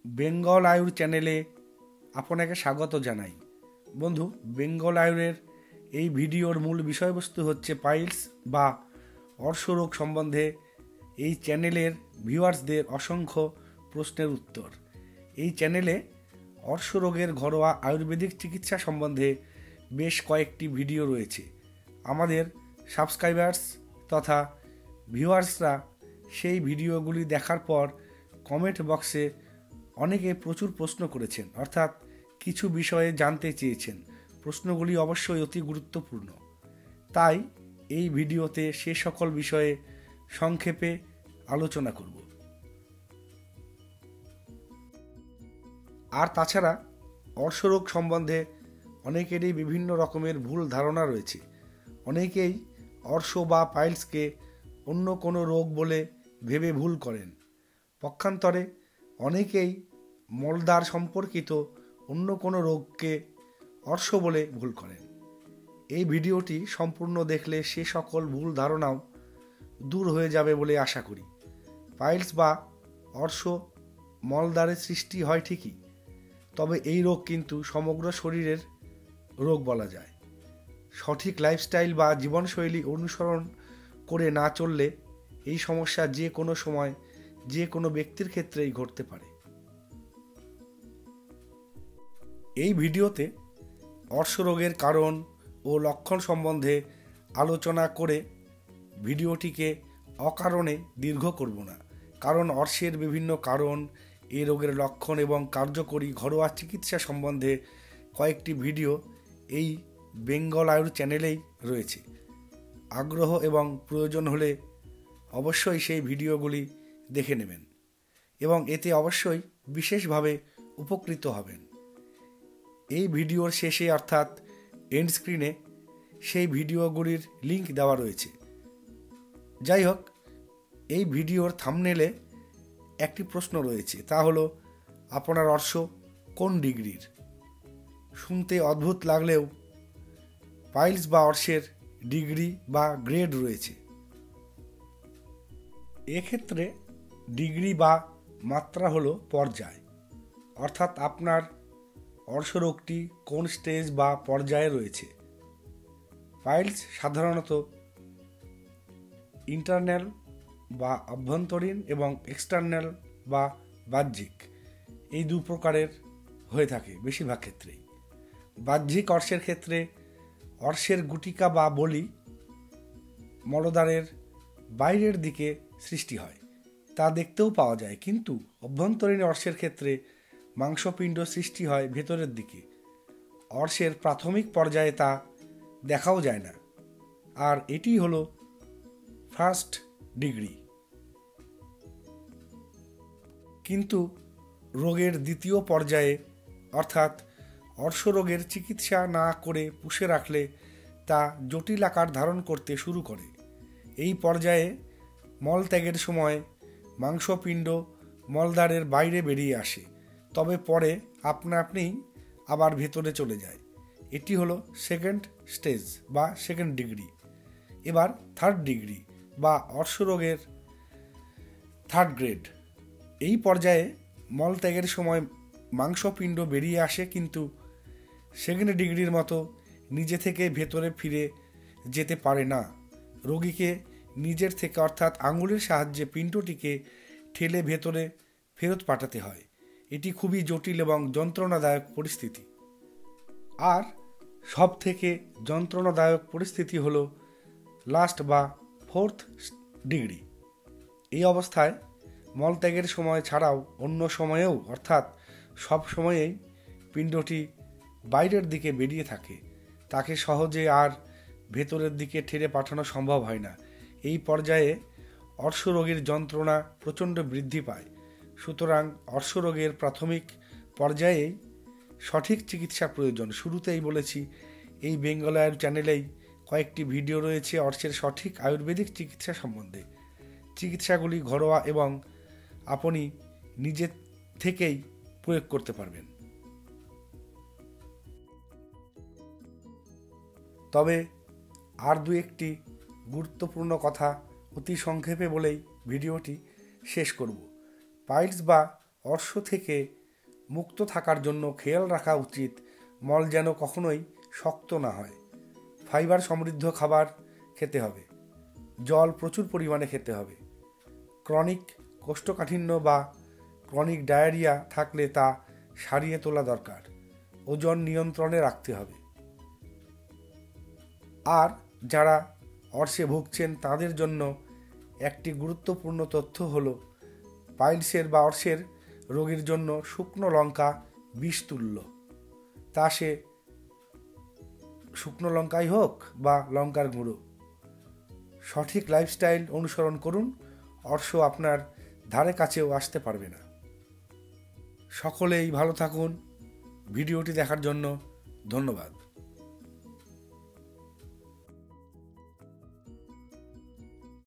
বেঙ্গল আয়ুর চ্যানেলে আপনাকে স্বাগত জানাই। বন্ধু, বেঙ্গল আয়ুরের এই ভিডিওর মূল বিষয়বস্তু হচ্ছে পাইলস বা অর্শরোগ সম্বন্ধে এই চ্যানেলের ভিউয়ার্সদের অসংখ্য প্রশ্নের উত্তর। এই চ্যানেলে অর্শরোগের ঘরোয়া আয়ুর্বেদিক চিকিৎসা সম্বন্ধে বেশ কয়েকটি ভিডিও রয়েছে। আমাদের সাবস্ক্রাইবার্স তথা ভিউয়ার্সরা সেই ভিডিওগুলি দেখার পর কমেন্ট বক্সে অনেকে প্রচুর প্রশ্ন করেছেন, অর্থাৎ কিছু বিষয়ে জানতে চেয়েছেন। প্রশ্নগুলি অবশ্যই অতি গুরুত্বপূর্ণ, তাই এই ভিডিওতে সে সকল বিষয়ে সংক্ষেপে আলোচনা করব। আর তাছাড়া অর্শরোগ সম্বন্ধে অনেকেরই বিভিন্ন রকমের ভুল ধারণা রয়েছে। অনেকেই অর্শ বা পাইলসকে অন্য কোনো রোগ বলে ভেবে ভুল করেন। পক্ষান্তরে অনেকেই মলদ্বার সম্পর্কিত অন্য কোনো রোগকে অর্শ বলে ভুল করেন। এই ভিডিওটি সম্পূর্ণ দেখলে সে সকল ভুল ধারণাও দূর হয়ে যাবে বলে আশা করি। পাইলস বা অর্শ মলদ্বারের সৃষ্টি হয় ঠিকই, তবে এই রোগ কিন্তু সমগ্র শরীরের রোগ বলা যায়। সঠিক লাইফস্টাইল বা জীবনশৈলী অনুসরণ করে না চললে এই সমস্যা যে কোনো সময় যে কোনো ব্যক্তির ক্ষেত্রেই ঘটতে পারে। এই ভিডিওতে অর্শরোগের কারণ ও লক্ষণ সম্বন্ধে আলোচনা করে ভিডিওটিকে অকারণে দীর্ঘ করব না, কারণ অর্শের বিভিন্ন কারণ, এই রোগের লক্ষণ এবং কার্যকরী ঘরোয়া চিকিৎসা সম্বন্ধে কয়েকটি ভিডিও এই বেঙ্গল আয়ুর চ্যানেলেই রয়েছে। আগ্রহ এবং প্রয়োজন হলে অবশ্যই সেই ভিডিওগুলি দেখে নেবেন এবং এতে অবশ্যই বিশেষভাবে উপকৃত হবেন। এই ভিডিওর শেষে অর্থাৎ এন্ড স্ক্রিনে সেই ভিডিওগুলির লিঙ্ক দেওয়া রয়েছে। যাই হোক, এই ভিডিওর থাম্বনেলে একটি প্রশ্ন রয়েছে, তা হলো আপনার অর্শ কোন ডিগ্রির। শুনতে অদ্ভুত লাগলেও পাইলস বা অর্শের ডিগ্রি বা গ্রেড রয়েছে। এক্ষেত্রে ডিগ্রি বা মাত্রা হলো পর্যায়, অর্থাৎ আপনার অর্শরোগটি কোন স্টেজ বা পর্যায়ে রয়েছে। পাইলস সাধারণত ইন্টারনাল বা অভ্যন্তরীণ এবং এক্সটার্নাল বা বাহ্যিক, এই দু প্রকারের হয়ে থাকে বেশিরভাগ ক্ষেত্রেই। বাহ্যিক অর্শের ক্ষেত্রে অর্শের গুটিকা বা বলি মলদ্বারের বাইরের দিকে সৃষ্টি হয়, তা দেখতেও পাওয়া যায়, কিন্তু অভ্যন্তরীণ অর্শের ক্ষেত্রে মাংসপিণ্ড সৃষ্টি হয় ভেতরের দিকে। অর্শের প্রাথমিক পর্যায়ে তা দেখাও যায় না, আর এটি হলো ফার্স্ট ডিগ্রি। কিন্তু রোগের দ্বিতীয় পর্যায়ে অর্থাৎ অর্শরোগের চিকিৎসা না করে পুষে রাখলে তা জটিল আকার ধারণ করতে শুরু করে। এই পর্যায়ে মলত্যাগের সময় মাংসপিণ্ড মলদ্বারের বাইরে বেরিয়ে আসে, তবে পরে আপনা আপনিই আবার ভেতরে চলে যায়। এটি হলো সেকেন্ড স্টেজ বা সেকেন্ড ডিগ্রি। এবার থার্ড ডিগ্রি বা অর্শরোগের থার্ড গ্রেড। এই পর্যায়ে মলত্যাগের সময় মাংসপিণ্ড বেরিয়ে আসে, কিন্তু সেকেন্ড ডিগ্রির মতো নিজে থেকে ভেতরে ফিরে যেতে পারে না। রোগীকে নিজের থেকে অর্থাৎ আঙুলের সাহায্যে পিণ্ডটিকে ঠেলে ভেতরে ফেরত পাঠাতে হয়। এটি খুবই জটিল এবং যন্ত্রণাদায়ক পরিস্থিতি। আর সব থেকে যন্ত্রণাদায়ক পরিস্থিতি হলো লাস্ট বা ফোর্থ ডিগ্রি। এই অবস্থায় মলত্যাগের সময় ছাড়াও অন্য সময়েও অর্থাৎ সব সময়েই পিণ্ডটি বাইরের দিকে বেরিয়ে থাকে, তাকে সহজে আর ভেতরের দিকে ঠেলে পাঠানো সম্ভব হয় না। এই পর্যায়ে অর্শরোগের যন্ত্রণা প্রচণ্ড বৃদ্ধি পায়। সুতরাং অর্শরোগের প্রাথমিক পর্যায়েই সঠিক চিকিৎসা প্রয়োজন। শুরুতেই বলেছি, এই বেঙ্গল আয়ুর চ্যানেলেই কয়েকটি ভিডিও রয়েছে অর্শের সঠিক আয়ুর্বেদিক চিকিৎসা সম্বন্ধে। চিকিৎসাগুলি ঘরোয়া এবং আপনি নিজে থেকেই প্রয়োগ করতে পারবেন। তবে আর দু একটি গুরুত্বপূর্ণ কথা অতি সংক্ষেপে বলেই ভিডিওটি শেষ করব। পাইলস বা অর্শ থেকে মুক্ত থাকার জন্য খেয়াল রাখা উচিত মল যেন কখনোই শক্ত না হয়। ফাইবার সমৃদ্ধ খাবার খেতে হবে। জল প্রচুর পরিমাণে খেতে হবে। ক্রনিক কোষ্ঠকাঠিন্য বা ক্রনিক ডায়রিয়া থাকলে তা সারিয়ে তোলা দরকার। ওজন নিয়ন্ত্রণে রাখতে হবে। আর যারা অর্শে ভুগছেন তাদের জন্য একটি গুরুত্বপূর্ণ তথ্য হলো পাইলসের বা অর্শের রোগীর জন্য শুকনো লঙ্কা বিষতুল্য। তা সে শুকনো লঙ্কাই হোক বা লঙ্কার গুঁড়ো। সঠিক লাইফস্টাইল অনুসরণ করুন, অর্শ আপনার ধারে কাছেও আসতে পারবে না। সকলেই ভালো থাকুন। ভিডিওটি দেখার জন্য ধন্যবাদ।